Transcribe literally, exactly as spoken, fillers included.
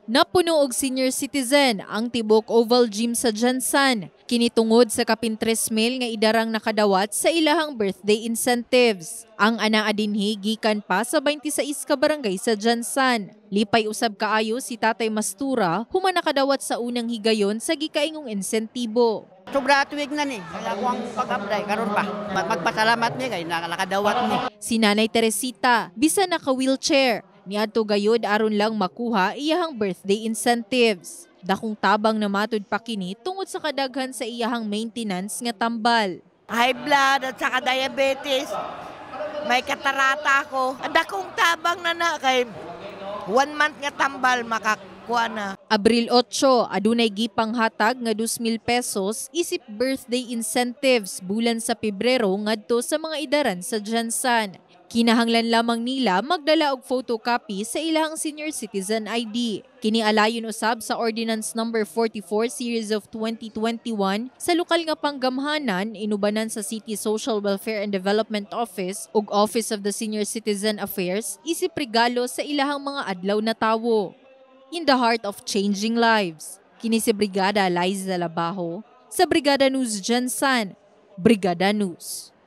Napuno og senior citizen ang tibok Oval Gym sa Jansan, kinitungod sa kapin tres mil nga idarang nakadawat sa ilahang birthday incentives. Ang anaa dinhi gikan pa sa twenty-six ka barangay sa Jansan. Lipay usab kaayo si Tatay Mastura human nakadawat sa unang higayon sa gikaingong insentibo. Sobra tuwig na ni, kaya ako ang pag-apply, karon pa. Magpasalamat niya kay nakadawat ni. Si Nanay Teresita, bisan naka-wheelchair, niadto gayud aron lang makuha iyahang birthday incentives. Dakong tabang na matud pa kini tungod sa kadaghan sa iyahang maintenance nga tambal. High blood at saka diabetes. May katarata ako. Dakong tabang na na kay one month nga tambal makakuha na. Abril eight, adunay gipang hatag nga two mil pesos isip birthday incentives bulan sa Pebrero ngadto sa mga idaran sa Jansan. Kinahanglan lamang nila magdala og photocopy sa ilahang senior citizen I D. Kini alayon usab sa Ordinance number forty-four series of twenty twenty-one sa lokal nga panggamhanan inubanan sa City Social Welfare and Development Office ug Office of the Senior Citizen Affairs isip regalo sa ilahang mga adlaw na tawo. In the heart of changing lives, kini si Brigada Liza Labajo sa Brigada News Jansan, Brigada News.